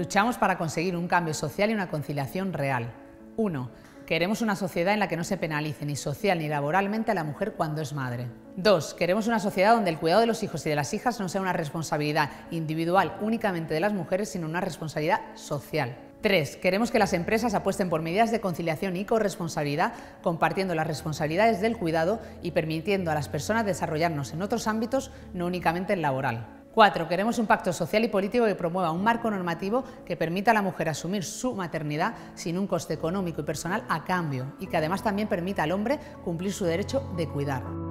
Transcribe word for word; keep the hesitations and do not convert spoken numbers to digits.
Luchamos para conseguir un cambio social y una conciliación real. uno. Queremos una sociedad en la que no se penalice ni social ni laboralmente a la mujer cuando es madre. dos. Queremos una sociedad donde el cuidado de los hijos y de las hijas no sea una responsabilidad individual únicamente de las mujeres, sino una responsabilidad social. tres. Queremos que las empresas apuesten por medidas de conciliación y corresponsabilidad, compartiendo las responsabilidades del cuidado y permitiendo a las personas desarrollarnos en otros ámbitos, no únicamente el laboral. cuatro. Queremos un pacto social y político que promueva un marco normativo que permita a la mujer asumir su maternidad sin un coste económico y personal a cambio y que además también permita al hombre cumplir su derecho de cuidar.